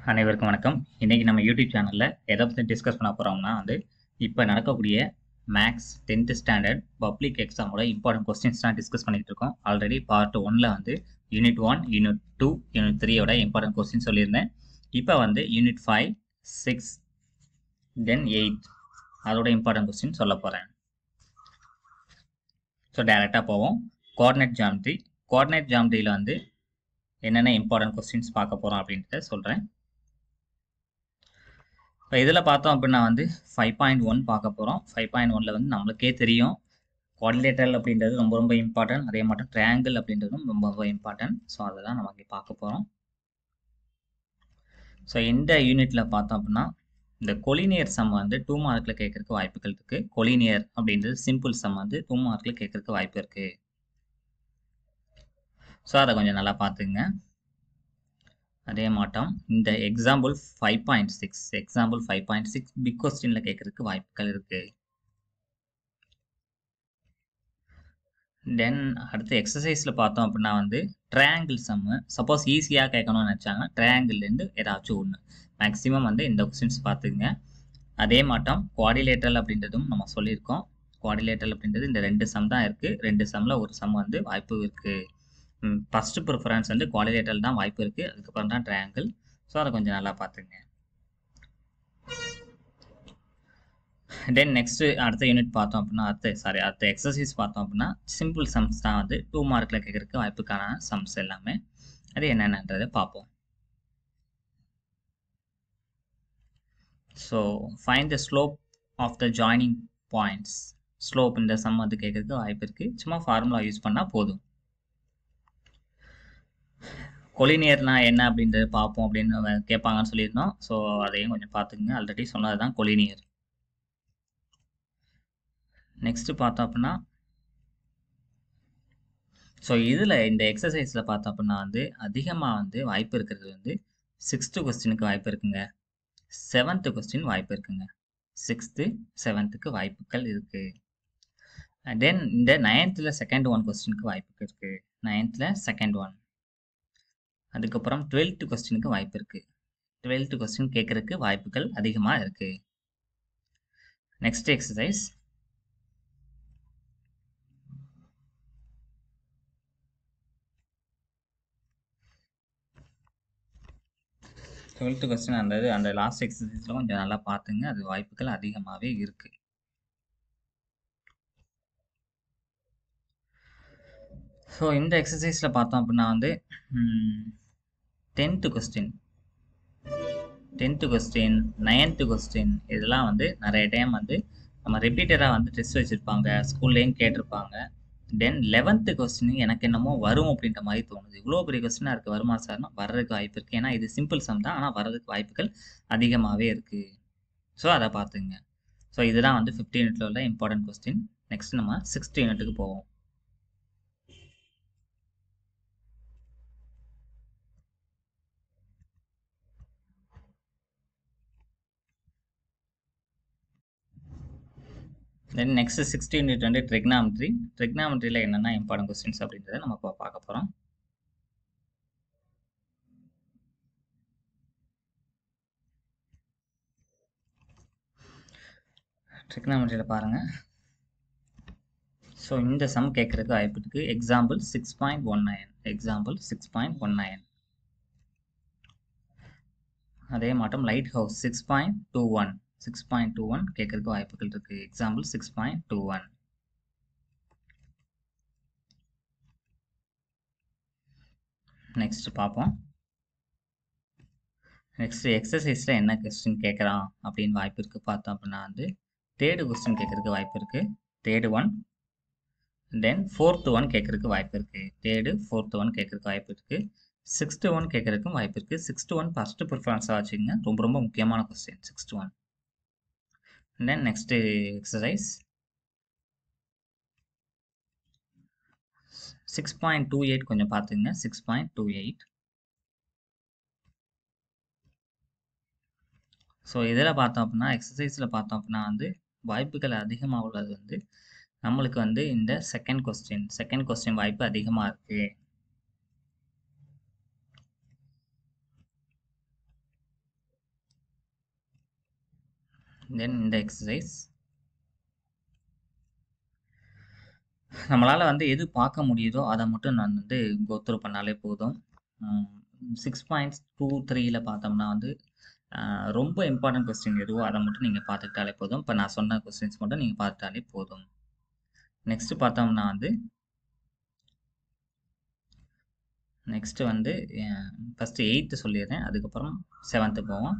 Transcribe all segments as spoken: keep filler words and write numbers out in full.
அனைவருக்கும் வணக்கம். இன்னைக்கு நம்ம யூடியூப் சேனல்ல எதை பற்றி டிஸ்கஸ் பண்ண போறோம்னா வந்து இப்போ நடக்கக்கூடிய மேக்ஸ் டென்த் ஸ்டாண்டர்ட் பப்ளிக் எக்ஸாமோட இம்பார்ட்டன்ட் கொஸ்டின்ஸ் தான் டிஸ்கஸ் பண்ணிட்டு இருக்கோம். ஆல்ரெடி பார்ட் ஒன்ல வந்து unit one unit two unit த்ரீயோட இம்பார்ட்டன்ட் கொஸ்டின் சொல்லியிருந்தேன். இப்போ வந்து unit five six then eight அதோட இம்பார்ட்டன்ட் கொஸ்டின் சொல்ல போகிறேன். ஸோ டைரெக்டாக போவோம். கோஆர்டினேட் ஜாமெட்ரி கோஆர்டினேட் ஜாமெட்ரியில் வந்து என்னென்ன இம்பார்ட்டன்ட் கொஸ்டின்ஸ் பார்க்க போகிறோம் அப்படின்றத சொல்கிறேன். இப்போ இதில் பார்த்தோம் அப்படின்னா வந்து ஃபைவ் பாயிண்ட் ஒன் பார்க்க போகிறோம். ஃபைவ் பாயிண்ட் ஒனில் வந்து நம்மளுக்கே தெரியும் குவாட்ரிலேட்டரல் அப்படின்றது ரொம்ப ரொம்ப இம்பார்ட்டன்ட். அதே மட்டும் ட்ரையாங்கிள் அப்படின்றதும் ரொம்ப ரொம்ப இம்பார்ட்டன்ட். ஸோ அதை தான் நம்ம இங்கே பார்க்க போகிறோம். ஸோ இந்த யூனிட்டில் பார்த்தோம் அப்படின்னா இந்த கொலினியர் சம் வந்து டூ மார்க்கில் கேட்கறதுக்கு வாய்ப்புகள் இருக்குது. கொலினியர் அப்படின்றது சிம்பிள் சம் வந்து டூ மார்க்கில் கேட்கறதுக்கு வாய்ப்பு இருக்குது. ஸோ அதை கொஞ்சம் நல்லா பார்த்துங்க. அதே மாட்டம் இந்த example five point six example five point six big கொஸ்டின்ல கேட்கறதுக்கு வாய்ப்புகள் இருக்கு. தென் அடுத்து எக்ஸசைஸ்ல பார்த்தோம் அப்படின்னா வந்து ட்ரையாங்கிள் சம்மு சப்போஸ் ஈஸியாக கேட்கணும்னு நினச்சாங்கன்னா ட்ரையாங்கிள்லேருந்து ஏதாச்சும் ஒன்று மேக்ஸிமம் வந்து இந்த கொஸ்டின்ஸ் பார்த்துக்குங்க. அதே மாட்டம் குவாடிலேட்டரல் அப்படின்றதும் நம்ம சொல்லியிருக்கோம். குவாடிலேட்டரல் அப்படின்றது இந்த ரெண்டு சம் தான் இருக்குது. ரெண்டு சம்மில் ஒரு சம் வந்து வாய்ப்பு இருக்குது. ஃபஸ்ட்டு ப்ரிஃபரன்ஸ் வந்து குவாடிலேட்டரல் தான் வாய்ப்பு இருக்குது. அதுக்கப்புறம் தான் ட்ரையாங்கிள். ஸோ அதை கொஞ்சம் நல்லா பார்த்துங்க. தென் நெக்ஸ்ட் அடுத்த யூனிட் பார்த்தோம் அப்படின்னா அடுத்த சாரி அடுத்த எக்ஸசைஸ் பார்த்தோம் அப்படின்னா சிம்பிள் சம்ஸ் தான் வந்து டூ மார்க்கில் கேட்கறதுக்கு வாய்ப்புக்கான சம்ஸ் எல்லாமே. அது என்னென்னன்றதை பார்ப்போம். So find the slope of the joining points. Slope இந்த சம் வந்து கேட்கறதுக்கு வாய்ப்பு இருக்குது. சும்மா ஃபார்முலா யூஸ் பண்ணால் போதும். கொலினியர்னா என்ன அப்படின்றது பார்ப்போம் அப்படின்னு கேட்பாங்கன்னு சொல்லியிருந்தோம். ஸோ அதையும் கொஞ்சம் பார்த்துக்குங்க. ஆல்ரெடி சொன்னது தான் கொலினியர். நெக்ஸ்ட் பார்த்தோம் அப்படின்னா ஸோ இதில் இந்த எக்ஸசைஸில் பார்த்தோம் அப்படின்னா வந்து அதிகமாக வந்து வாய்ப்பு இருக்கிறது வந்து சிக்ஸ்த்து கொஸ்டினுக்கு வாய்ப்பு இருக்குங்க. செவன்த்து கொஸ்டின் வாய்ப்பு இருக்குங்க. சிக்ஸ்த்து செவன்த்துக்கு வாய்ப்புகள் இருக்குது. தென் இந்த நைன்த்தில் செகண்ட் ஒன் கொஸ்டினுக்கு வாய்ப்பு இருக்குது. நைன்த்தில் செகண்ட் ஒன். அதுக்கப்புறம் டுவெல்த்து கொஸ்டினுக்கு வாய்ப்பு இருக்குது. டுவெல்த்து கொஸ்டின் கேட்குறதுக்கு வாய்ப்புகள் அதிகமாக இருக்குது. நெக்ஸ்ட் எக்ஸசைஸ் டுவெல்த்து கொஸ்டின் அந்த அந்த லாஸ்ட் எக்ஸசைஸில் கொஞ்சம் நல்லா பார்த்துங்க. அது வாய்ப்புகள் அதிகமாகவே இருக்குது. ஸோ இந்த எக்ஸசைஸில் பார்த்தோம் அப்படின்னா வந்து tenth question tenth question ninth question இதெல்லாம் வந்து நிறைய டைம் வந்து நம்ம ரிப்பீட்டடாக வந்து டெஸ்ட் வச்சுருப்பாங்க. ஸ்கூல்லேயும் கேட்டிருப்பாங்க. தென் லெவன்த்து கொஸ்டின் எனக்கு என்னமோ வரும் அப்படின்ற மாதிரி தோணுது. இவ்வளோ பெரிய கொஸ்டினாக இருக்குது, வருமா சார்னா வர்றதுக்கு வாய்ப்பு இருக்குது. ஏன்னா இது சிம்பிள் சம் தான், ஆனால் வர்றதுக்கு வாய்ப்புகள் அதிகமாகவே இருக்குது. ஸோ அதை பார்த்துங்க. ஸோ இதுதான் வந்து ஃபிஃப்த் யூனிட்டில் உள்ள இம்பார்ட்டன்ட் கொஸ்டின். நெக்ஸ்ட் நம்ம சிக்ஸ்த் யூனிட்டுக்கு போவோம். தென் நெக்ஸ்ட் சிக்ஸ்த் யூனிட் வந்து ட்ரிக்னாமெட்ரி. ட்ரிக்னாமெட்ரியில் என்னென்ன இம்பார்ட்டன்ட் கொஸ்டின்ஸ் அப்படின்றத நம்ம இப்போ பார்க்க போகிறோம். ட்ரிக்னாமெட்ரியில் பாருங்கள். ஸோ இந்த சம் கேட்குறதுக்கு வாய்ப்பு இருக்குது. Example six point one nine example six point one nine. அதே மாட்டம் lighthouse six point two one six point two one கேட்கறதுக்கு வாய்ப்புகள் இருக்குது. Example six point two one. Next பார்ப்போம். நெக்ஸ்ட் எக்ஸசைஸில் என்ன கொஸ்டின் கேட்குறான் அப்படின்னு வாய்ப்பு இருக்குது பார்த்தோம் அப்படின்னா வந்து தேர்டு கொஸ்டின் கேட்கறதுக்கு வாய்ப்பு இருக்குது. Third one. Then fourth one கேட்கறதுக்கு வாய்ப்பு இருக்குது. தேர்டு ஃபோர்த்து ஒன் கேட்கறதுக்கு வாய்ப்பு இருக்குது. சிக்ஸ்த்து ஒன் கேட்கறதுக்கும் வாய்ப்பு இருக்குது. சிக்ஸ்த்து ஒன் ஃபஸ்ட்டு ப்ரிஃபரன்ஸாக வச்சுக்கோங்க. ரொம்ப ரொம்ப முக்கியமான question sixth one. Then next exercise six point two eight கொஞ்சம் பார்த்துங்க. Six point two eight. So இதில் பார்த்தோம் அப்படின்னா எக்ஸசைஸில் பார்த்தோம் அப்படின்னா வந்து வாய்ப்புகள் அதிகமாக உள்ளது வந்து நம்மளுக்கு வந்து இந்த செகண்ட் கொஸ்டின் செகண்ட் கொஸ்டின் வாய்ப்பு அதிகமாக இருக்குது. தென் இந்த எக்ஸசைஸ் நம்மளால் வந்து எது பார்க்க முடியுதோ அதை மட்டும் நான் வந்து கோத்ரூ பண்ணாலே போதும். சிக்ஸ் பாயிண்ட்ஸ் டூ த்ரீயில் பார்த்தோம்னா வந்து ரொம்ப இம்பார்ட்டன்ட் கொஸ்டின் எதுவோ அதை மட்டும் நீங்கள் பார்த்துக்கிட்டாலே போதும். இப்போ நான் சொன்ன கொஸ்டின்ஸ் மட்டும் நீங்கள் பார்த்துட்டாலே போதும். நெக்ஸ்ட் பார்த்தோம்னா வந்து நெக்ஸ்ட் வந்து ஃபஸ்ட்டு எயித்து சொல்லிடுறேன், அதுக்கப்புறம் செவன்த்து போவோம்.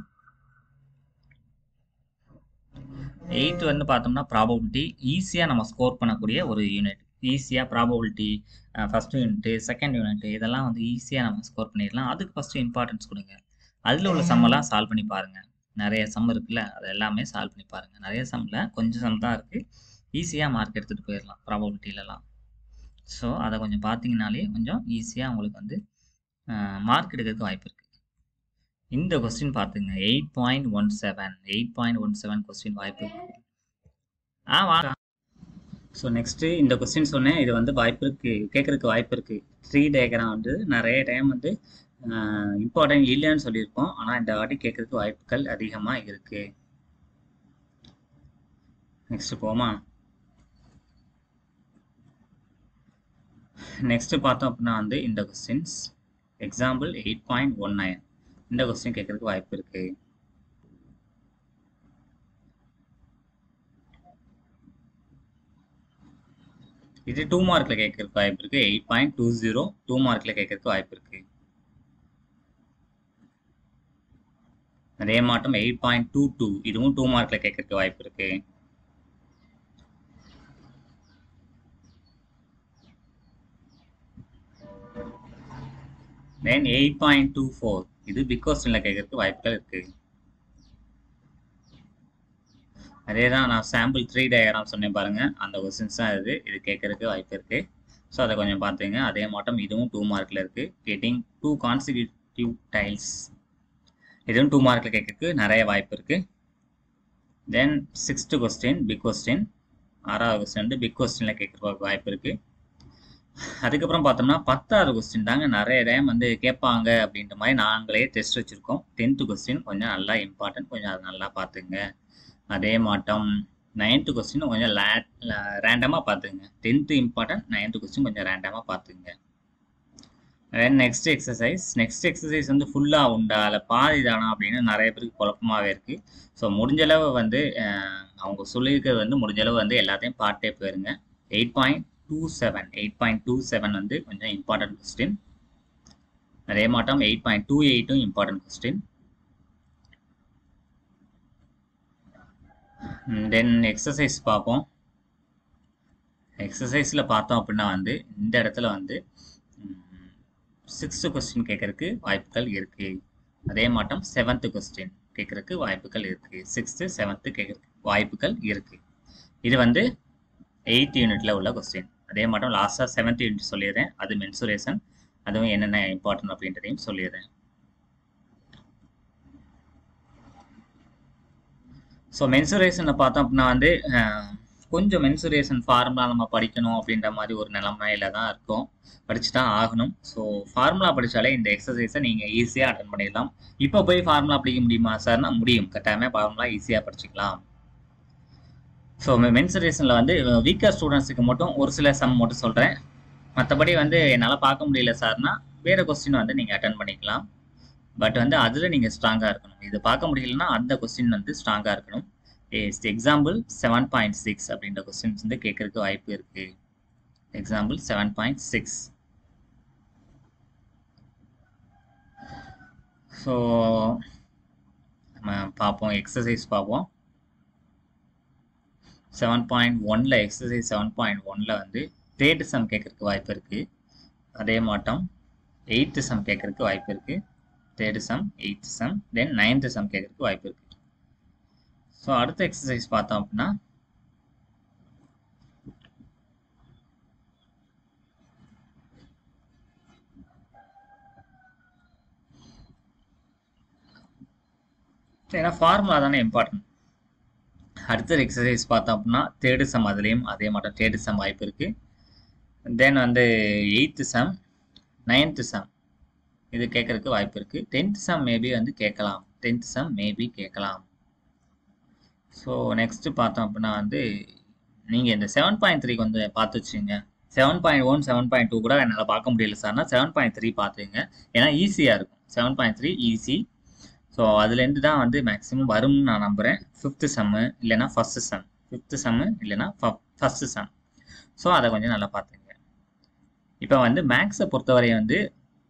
எயித்து வந்து பார்த்தோம்னா ப்ராபபிலிட்டி ஈஸியாக நம்ம ஸ்கோர் பண்ணக்கூடிய ஒரு யூனிட். ஈஸியாக probability first unit second unit இதெல்லாம் வந்து ஈஸியாக நம்ம ஸ்கோர் பண்ணிடலாம். அதுக்கு ஃபஸ்ட்டு இம்பார்ட்டன்ஸ் கொடுங்க. அதில் உள்ள சம்மெல்லாம் சால்வ் பண்ணி பாருங்கள். நிறைய சம் இருக்குல்ல, அது எல்லாமே சால்வ் பண்ணி பாருங்கள். நிறைய சம்மில் கொஞ்சம் சம் தான் இருக்குது, ஈஸியாக மார்க் எடுத்துகிட்டு போயிடலாம் ப்ராபபிலிட்டிலலாம். ஸோ அதை கொஞ்சம் பார்த்தீங்கனாலே கொஞ்சம் ஈஸியாக உங்களுக்கு வந்து மார்க் எடுக்கிறதுக்கு வாய்ப்பு இருக்குது. இந்த கொஸ்டின் பார்த்துங்க, eight point one seven eight point one seven question வாய்ப்பு இருக்குது. ஆ வா. ஸோ நெக்ஸ்ட்டு இந்த கொஸ்டின் சொன்னேன், இது வந்து வாய்ப்பு இருக்குது, கேட்குறதுக்கு வாய்ப்பு இருக்குது. த்ரீ டயக்ராம் வந்து நிறைய டைம் வந்து இம்பார்ட்டன்ட் இல்லைன்னு சொல்லியிருக்கோம், ஆனால் இந்த வாட்டி கேட்குறதுக்கு வாய்ப்புகள் அதிகமாக இருக்குது. நெக்ஸ்ட்டு போமா. நெக்ஸ்ட்டு பார்த்தோம் அப்படின்னா வந்து இந்த questions example eight point one nine இந்த கொஸ்டின் கேட்கறதுக்கு வாய்ப்பு இருக்கு. இது டூ மார்க்ல கேட்கறதுக்கு வாய்ப்பு இருக்கு. Eight point two zero two மார்க்ல கேட்கறதுக்கு வாய்ப்பு இருக்கு. அதே மாட்டம் எயிட் பாயிண்ட் டூ டூ இதுவும் டூ மார்க்ல கேட்கறதுக்கு வாய்ப்பு இருக்கு. Then eight point two four இது பிக் கொஸ்டின்ல கேட்கறதுக்கு வாய்ப்புகள் இருக்கு. அதே தான் நான் சாம்பிள் த்ரீ டயக்ராம் சொன்னேன் பாருங்க, அந்த கொஸ்டின்ஸ் தான் இது இது கேட்கறதுக்கு வாய்ப்பு இருக்கு. ஸோ அதை கொஞ்சம் பார்த்துங்க. அதே மாட்டம் இதுவும் டூ மார்க்ல இருக்கு. கெட்டிங் டூ கான்சிக்யூட்டிவ் டைல்ஸ் இதுவும் டூ மார்க்ல கேட்கறதுக்கு நிறைய வாய்ப்பு இருக்கு. Then sixth question big question, ஆறாவது கொஸ்டின் வந்து பிக் கொஸ்டின்ல கேட்கறதுக்கு வாய்ப்பு இருக்கு. அதுக்கப்புறம் பார்த்தோம்னா பத்தாவது கொஸ்டின் தாங்க நிறைய டைம் வந்து கேட்பாங்க அப்படின்ற மாதிரி நாங்களே டெஸ்ட் வச்சுருக்கோம். டென்த்து கொஸ்டின் கொஞ்சம் நல்லா இம்பார்ட்டன்ட், கொஞ்சம் அதை நல்லா பார்த்துங்க. அதே மாட்டம் நைன்த்து கொஸ்டின் கொஞ்சம் லே ரேண்டமாக பார்த்துங்க. டென்த்து இம்பார்ட்டன்ட், நைன்த்து கொஸ்டின் கொஞ்சம் ரேண்டமாக பார்த்துங்க. Then next exercise next exercise வந்து ஃபுல்லாக உண்டா இல்லை பாதி தானா அப்படின்னு நிறைய பேருக்கு குழப்பமாகவே இருக்குது. ஸோ முடிஞ்சளவு வந்து அவங்க சொல்லியிருக்கிறது வந்து முடிஞ்சளவு வந்து எல்லாத்தையும் பார்த்தே போயிருங்க. Eight point two seven eight point two seven வந்து கொஞ்சம் இம்பார்ட்டன்ட் கொஸ்டின். அதே மாட்டம் எயிட் பாயிண்ட் டூ எயிட்டும் இம்பார்ட்டன்ட் கொஸ்டின். தென் எக்ஸசைஸ் பார்ப்போம். எக்ஸசைஸில் பார்த்தோம் அப்படின்னா வந்து இந்த இடத்துல வந்து சிக்ஸ்த்து கொஸ்டின் கேட்கறதுக்கு வாய்ப்புகள் இருக்குது. அதே மாட்டம் செவன்த்து கொஸ்டின் கேட்கறதுக்கு வாய்ப்புகள் இருக்குது. சிக்ஸ்த்து செவன்த்து கேட்கறதுக்கு வாய்ப்புகள் இருக்குது. இது வந்து எயித் யூனிட்ல உள்ள கொஸ்டின். அதே மாட்டம் லாஸ்ட்டாக செவன்த் யூனிட் சொல்லிடுறேன், அது மென்சுரேஷன், அதுவும் என்னென்ன இம்பார்ட்டன்ட் அப்படின்றதையும் சொல்லிடுறேன். ஸோ மென்சுரேஷனில் பார்த்தோம் அப்படின்னா வந்து கொஞ்சம் மென்சுரேஷன் ஃபார்முலா நம்ம படிக்கணும் அப்படின்ற மாதிரி ஒரு நிலைமையில தான் இருக்கும், படிச்சு தான் ஆகணும். ஸோ ஃபார்முலா படித்தாலே இந்த எக்ஸசைஸை நீங்கள் ஈஸியாக அட்டன் பண்ணிடலாம். இப்போ போய் ஃபார்முலா படிக்க முடியுமா சார்னா முடியும், கட்டாயமாக ஃபார்முலா ஈஸியாக படிச்சுக்கலாம். ஸோ மென்சுரேஷனில் வந்து வீக்கர் ஸ்டூடெண்ட்ஸுக்கு மட்டும் ஒரு சில சம் மட்டும் சொல்கிறேன். மற்றபடி வந்து என்னால் பார்க்க முடியல சார்னா வேறு கொஸ்டின் வந்து நீங்கள் அட்டன் பண்ணிக்கலாம். பட் வந்து அதில் நீங்கள் ஸ்ட்ராங்காக இருக்கணும். இது பார்க்க முடியலன்னா அந்த கொஸ்டின் வந்து ஸ்ட்ராங்காக இருக்கணும். எக்ஸாம்பிள் செவன் பாயிண்ட் சிக்ஸ் அப்படின்ற கொஸ்டின்ஸ் வந்து கேட்கறதுக்கு வாய்ப்பு இருக்கு. Example seven point six. So நம்ம பார்ப்போம், எக்ஸசைஸ் பார்ப்போம். செவன் பாயிண்ட் ஒன்ல எக்ஸசைஸ் செவன் பாயிண்ட் ஒன்ல வந்து தேர்ட் சம் கேட்கறதுக்கு வாய்ப்பு இருக்கு. அதே மாட்டம் எயித்து சம் கேட்கறதுக்கு வாய்ப்பு இருக்கு. Third sum, eighth sum, then ninth sum கேட்கறதுக்கு வாய்ப்பு இருக்கு. ஸோ அடுத்த எக்ஸசைஸ் பார்த்தோம் அப்படின்னா ஏன்னா ஃபார்முலா தானே இம்பார்ட்டன்ட். அடுத்த எக்ஸசைஸ் பார்த்தோம் அப்படின்னா தேர்டு சம், அதுலேயும் அதே மாட்டம் தேர்டு சம் வாய்ப்பு இருக்கு. தென் வந்து எயித்து சம், நைன்த்து சம் இது கேட்கறதுக்கு வாய்ப்பு இருக்கு. டென்த் சம் மேபி வந்து கேட்கலாம், டென்த் சம் மேபி கேட்கலாம். ஸோ நெக்ஸ்ட்டு பார்த்தோம் அப்படின்னா வந்து நீங்கள் இந்த செவன் பாயிண்ட் த்ரீ கொஞ்சம் பார்த்து வச்சுங்க. Seven point one seven point two கூட என்னால் பார்க்க முடியல சார்னா செவன் பாயிண்ட் த்ரீ பார்த்துங்க. ஏன்னா ஈஸியாக இருக்கும். Seven point three easy. So அதுலேருந்து தான் வந்து மேக்ஸிமம் வரும்னு நான் நம்புகிறேன். ஃபிஃப்த்து செம்மு இல்லைனா ஃபஸ்ட்டு செம், ஃபிஃப்த்து செம்மு இல்லைனா ஃபஸ்ட்டு செம். ஸோ அதை கொஞ்சம் நல்லா பார்த்துங்க. இப்போ வந்து மேக்ஸை பொறுத்தவரை வந்து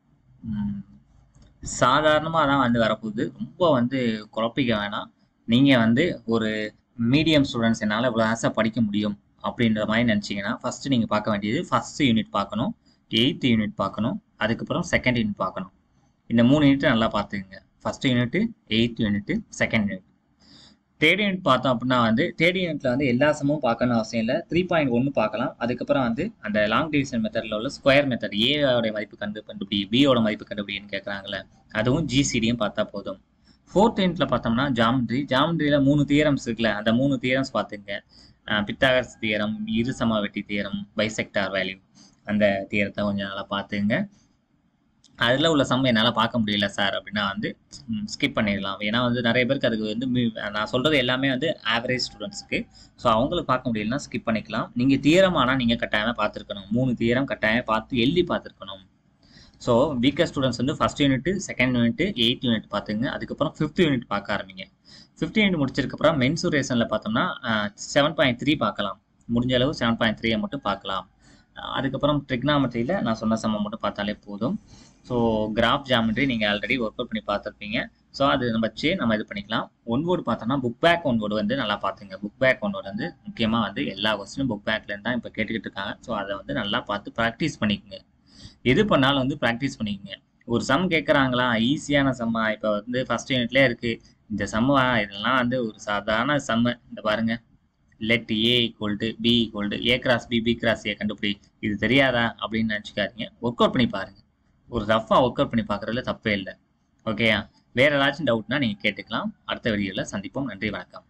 சாதாரணமாக தான் வந்து வரப்போகுது. ரொம்ப வந்து குழப்பிக்க வேணாம். நீங்கள் வந்து ஒரு மீடியம் ஸ்டூடெண்ட்ஸ் என்னால் இவ்வளோ ஆசை படிக்க முடியும் அப்படின்ற மாதிரி நினச்சிங்கன்னா ஃபஸ்ட்டு நீங்கள் பார்க்க வேண்டியது ஃபஸ்ட்டு யூனிட் பார்க்கணும், எயித்து யூனிட் பார்க்கணும், அதுக்கப்புறம் செகண்ட் யூனிட் பார்க்கணும். இந்த மூணு யூனிட் நல்லா பார்த்துக்குங்க. First unit, eighth unit, second unit. Third unit பார்த்தோம் அப்படின்னா வந்து தேர்ட் யூனிட்ல வந்து எல்லா சமமும் பார்க்கணும் அவசியம் இல்லை. த்ரீ பாயிண்ட் ஒன்று பார்க்கலாம். அதுக்கப்புறம் வந்து அந்த லாங் டிவிஷன் மெத்தடில் உள்ள ஸ்கொயர் மெத்தட், ஏவோட மதிப்பு கண்டு கண்டுபிடி, பியோட மதிப்பு கண்டுபிடின்னு கேட்குறாங்களே, அதுவும் ஜிசிடியும் பார்த்தா போதும். ஃபோர்த் யூனிட்ல பார்த்தோம்னா ஜாமெட்ரி. ஜாமெட்ரியில் மூணு தியரம்ஸ் இருக்குல்ல, அந்த மூணு தியரம்ஸ் பார்த்துங்க. பித்தாகரஸ் தியரம், இரு சமவெட்டி தியரம், பைசெக்டார் வேல்யூ, அந்த தியரத்தை கொஞ்சம் நல்லா பார்த்துங்க. அதில் உள்ள சம் என்னால் பார்க்க முடியல சார் அப்படின்னா வந்து ஸ்கிப் பண்ணிடலாம். ஏன்னா வந்து நிறைய பேருக்கு அதுக்கு வந்து நான் சொல்கிறது எல்லாமே வந்து ஆவரேஜ் ஸ்டூடெண்ட்ஸுக்கு. ஸோ அவங்களுக்கு பார்க்க முடியலன்னா ஸ்கிப் பண்ணிக்கலாம். நீங்கள் தியரம் ஆனால் நீங்கள் கட்டாயமாக பார்த்துருக்கணும். மூணு தியரம் கட்டாயம் பார்த்து எழுதி பார்த்துருக்கணும். ஸோ வீக்கர் ஸ்டூடெண்ட்ஸ் வந்து first unit, second unit, eighth unit பார்த்துங்க. அதுக்கப்புறம் ஃபிஃப்த் யூனிட் பார்க்க ஆரம்பிங்க. ஃபிஃப்த் யூனிட் முடிச்சதுக்கப்புறம் மென்சுரேஷனில் பார்த்தோம்னா செவன் பாயிண்ட் த்ரீ பார்க்கலாம். முடிஞ்ச அளவு செவன் பாயிண்ட் த்ரீயை மட்டும் பார்க்கலாம். அதுக்கப்புறம் ட்ரிக்னாமெட்ரியில் நான் சொன்ன சம்ம மட்டும் பார்த்தாலே போதும். ஸோ கிராஃப் ஜாமெட்ரி நீங்கள் ஆல்ரெடி ஒர்க் அவுட் பண்ணி பார்த்துருப்பீங்க. ஸோ அது நம்ம வச்சு நம்ம இது பண்ணிக்கலாம். ஒன் வேர்டு பார்த்தோம்னா புக் பேக் ஒன் வேர்டு வந்து நல்லா பார்த்துங்க. புக் பேக் ஒன் வேர்டு வந்து முக்கியமாக வந்து எல்லா கொஸ்டினும் புக் பேக்லேருந்து தான் இப்போ கேட்டுக்கிட்டு இருக்காங்க. ஸோ அதை வந்து நல்லா பார்த்து ப்ராக்டிஸ் பண்ணிக்கோங்க. எது பண்ணாலும் வந்து ப்ராக்டிஸ் பண்ணிக்கோங்க. ஒரு சம் கேட்குறாங்களா, ஈஸியான சம்மா, இப்போ வந்து ஃபஸ்ட் யூனிட்லேயே இருக்குது இந்த சம்மா, இதெல்லாம் வந்து ஒரு சாதாரண சம்மு. இந்த பாருங்கள், let A equal to B equal to A cross B, B cross A கண்டுபிடி, இது தெரியாதா அப்படின்னு நினச்சிக்காதீங்க. ஒர்க் அவுட் பண்ணி பாருங்கள். ஒரு ரஃபாக ஒர்க் அவுட் பண்ணி பார்க்குறதுல தப்பே இல்லை. ஓகேயா? வேறு ஏதாச்சும் டவுட்னா நீங்கள் கேட்டுக்கலாம். அடுத்த வீடியோவில் சந்திப்போம். நன்றி, வணக்கம்.